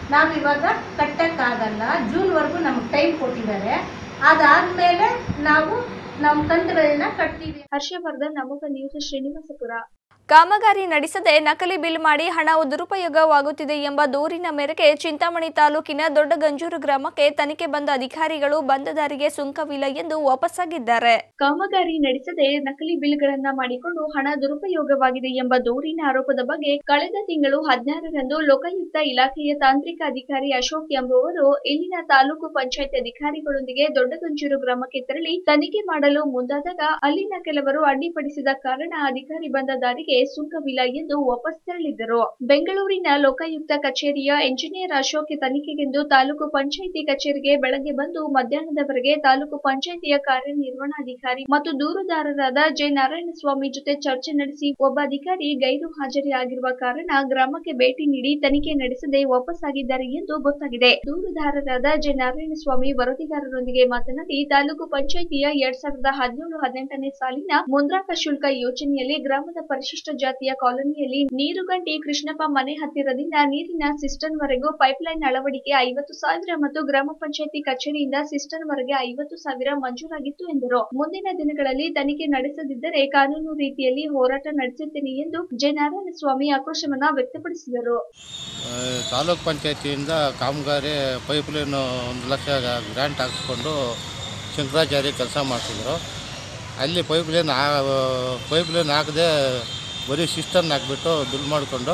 ನಾವಿವಾಗ ಕಟ್ಟಕ್ಕಾಗಲ್ಲ, ಜೂನ್ವರೆಗೂ ನಮ್ಗೆ ಟೈಮ್ ಕೊಟ್ಟಿದ್ದಾರೆ. ಅದಾದ್ಮೇಲೆ ನಾವು ನಮ್ಮ ಕಂತುಗಳನ್ನ ಕಟ್ತೀವಿ.
ಹರ್ಷವರ್ಧನ್, ಅಮೋಘ ನ್ಯೂಸ್, ಶ್ರೀನಿವಾಸಪುರ.
ಕಾಮಗಾರಿ ನಡೆಸದೆ ನಕಲಿ ಬಿಲ್ ಮಾಡಿ ಹಣ ದುರುಪಯೋಗವಾಗುತ್ತಿದೆ ಎಂಬ ದೂರಿನ ಮೇರೆಗೆ ಚಿಂತಾಮಣಿ ತಾಲೂಕಿನ ದೊಡ್ಡಗಂಜೂರು ಗ್ರಾಮಕ್ಕೆ ತನಿಖೆ ಬಂದ ಅಧಿಕಾರಿಗಳು ಬಂದ ದಾರಿಗೆ ಸುಂಕವಿಲ್ಲ ಎಂದು ವಾಪಸ್ಸಾಗಿದ್ದಾರೆ.
ಕಾಮಗಾರಿ ನಡೆಸದೆ ನಕಲಿ ಬಿಲ್ಗಳನ್ನ ಮಾಡಿಕೊಂಡು ಹಣ ದುರುಪಯೋಗವಾಗಿದೆ ಎಂಬ ದೂರಿನ ಆರೋಪದ ಬಗ್ಗೆ ಕಳೆದ ತಿಂಗಳು 16ರಂದು ಲೋಕಾಯುಕ್ತ ಇಲಾಖೆಯ ತಾಂತ್ರಿಕ ಅಧಿಕಾರಿ ಅಶೋಕ್ ಎಂಬುವರು ಇಲ್ಲಿನ ತಾಲೂಕು ಪಂಚಾಯತ್ ಅಧಿಕಾರಿಗಳೊಂದಿಗೆ ದೊಡ್ಡಗಂಜೂರು ಗ್ರಾಮಕ್ಕೆ ತೆರಳಿ ತನಿಖೆ ಮಾಡಲು ಮುಂದಾದಾಗ ಅಲ್ಲಿನ ಕೆಲವರು ಅಡ್ಡಿಪಡಿಸಿದ ಕಾರಣ ಅಧಿಕಾರಿ ಬಂದ ದಾರಿಗೆ ಸುಂಕವಿಲ್ಲ ಎಂದು ವಾಪಸ್ ತೆರಳಿದ್ದರು. ಬೆಂಗಳೂರಿನ ಲೋಕಾಯುಕ್ತ ಕಚೇರಿಯ ಎಂಜಿನಿಯರ್ ಅಶೋಕ್ ತನಿಖೆಗೆಂದು ತಾಲೂಕು ಪಂಚಾಯಿತಿ ಕಚೇರಿಗೆ ಬೆಳಗ್ಗೆ ಬಂದು ಮಧ್ಯಾಹ್ನದವರೆಗೆ ತಾಲೂಕು ಪಂಚಾಯಿತಿಯ ಕಾರ್ಯನಿರ್ವಹಣಾಧಿಕಾರಿ ಮತ್ತು ದೂರುದಾರರಾದ ಜೆ ನಾರಾಯಣಸ್ವಾಮಿ ಜೊತೆ ಚರ್ಚೆ ನಡೆಸಿ ಒಬ್ಬ ಅಧಿಕಾರಿ ಗೈರು ಹಾಜರಿಯಾಗಿರುವ ಕಾರಣ ಗ್ರಾಮಕ್ಕೆ ಭೇಟಿ ನೀಡಿ ತನಿಖೆ ನಡೆಸದೆ ವಾಪಸ್ಸಾಗಿದ್ದಾರೆ ಎಂದು ಗೊತ್ತಾಗಿದೆ. ದೂರುದಾರರಾದ ಜೆ ನಾರಾಯಣಸ್ವಾಮಿ ವರದಿಗಾರರೊಂದಿಗೆ ಮಾತನಾಡಿ ತಾಲೂಕು ಪಂಚಾಯಿತಿಯ 2017-18ನೇ ಸಾಲಿನ ಮುಂದ್ರಾಕ ಶುಲ್ಕ ಯೋಜನೆಯಲ್ಲಿ ಗ್ರಾಮದ ಪರಿಶಿಷ್ಟ ಜಾತಿಯ ಕಾಲೋನಿಯಲ್ಲಿ ನೀರುಗಂಟಿ ಕೃಷ್ಣಪ್ಪ ಮನೆ ಹತ್ತಿರದಿಂದ ನೀರಿನ ಸಿಸ್ಟರ್ನ್ವರೆಗೂ ಪೈಪ್ಲೈನ್ ಅಳವಡಿಕೆ 50,000 ಮತ್ತು ಗ್ರಾಮ ಪಂಚಾಯಿತಿ ಕಚೇರಿಯಿಂದ ಸಿಸ್ಟರ್ನ್ವರೆಗೆ 50,000 ಮಂಜೂರಾಗಿತ್ತು ಎಂದರು. ಮುಂದಿನ ದಿನಗಳಲ್ಲಿ ತನಿಖೆ ನಡೆಸದಿದ್ದರೆ ಕಾನೂನು ರೀತಿಯಲ್ಲಿ ಹೋರಾಟ ನಡೆಸುತ್ತೇನೆ ಎಂದು ಜೆ ನಾರಾಯಣಸ್ವಾಮಿ ಆಕ್ರೋಶವನ್ನ ವ್ಯಕ್ತಪಡಿಸಿದರು.
ತಾಲೂಕ್ ಪಂಚಾಯತಿಯಿಂದ ಕಾಮಗಾರಿ ಪೈಪ್ಲೈನ್ 1 ಲಕ್ಷ ಗ್ರಾಂಟ್ ಹಾಕಿಸ್ಕೊಂಡು ಶಂಕರಾಚಾರ್ಯ ಕೆಲಸ ಮಾಡ್ತಿದ್ರು. ಅಲ್ಲಿ ಪೈಪ್ಲೈನ್ ಹಾಕದೆ ಬರೀ ಸಿಸ್ಟರ್ನ್ ಹಾಕ್ಬಿಟ್ಟು ಬಿಲ್ ಮಾಡಿಕೊಂಡು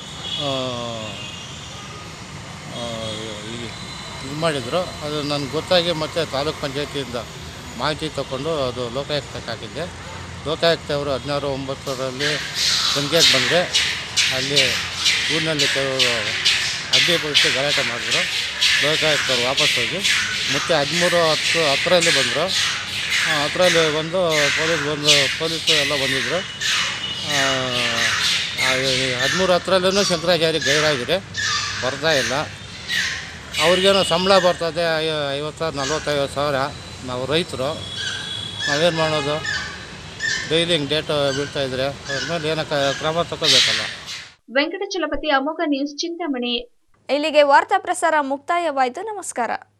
ಇದು ಮಾಡಿದರು. ಅದು ನನಗೆ ಗೊತ್ತಾಗಿ ಮತ್ತೆ ತಾಲೂಕ್ ಪಂಚಾಯತಿಯಿಂದ ಮಾಹಿತಿ ತಗೊಂಡು ಅದು ಲೋಕಾಯುಕ್ತಕ್ಕೆ ಹಾಕಿದ್ದೆ. ಲೋಕಾಯುಕ್ತ ಅವರು 16/9ರಲ್ಲಿ ತನಿಖೆಗೆ ಬಂದರೆ ಅಲ್ಲಿ ಊರಿನಲ್ಲಿ ಕೆಲವರು ಅಡ್ಡಿಪಡಿಸಿ ಗಲಾಟೆ ಮಾಡಿದ್ರು. ಲೋಕಾಯುಕ್ತವ್ರು ವಾಪಸ್ ಹೋಗಿ ಮತ್ತೆ 13/10ರಲ್ಲಿ ಬಂದರು. 10ರಲ್ಲಿ ಬಂದು ಪೊಲೀಸು ಎಲ್ಲ ಬಂದಿದ್ದರು. 13/10ರಲ್ಲೂ ಶಂಕರಾಚಾರ್ಯ ಗೈರಾಗಿದೆ, ಬರ್ತಾ ಇಲ್ಲ. ಅವ್ರಿಗೇನೋ ಸಂಬಳ ಬರ್ತದೆ 50,000-45,000. ನಾವು ರೈತರು, ನಾವೇನು ಮಾಡೋದು? ಡೈಲಿ ಹಿಂಗೆ ಡೇಟ್ ಬೀಳ್ತಾಯಿದ್ರೆ ಅವ್ರ ಮೇಲೆ ಏನೋ ಕ್ರಮ ತಗೋಬೇಕಲ್ಲ.
ವೆಂಕಟಚಲಪತಿ, ಅಮೋಘ ನ್ಯೂಸ್, ಚಿಂತಾಮಣಿ.
ಇಲ್ಲಿಗೆ ವಾರ್ತಾ ಪ್ರಸಾರ ಮುಕ್ತಾಯವಾಯಿತು. ನಮಸ್ಕಾರ.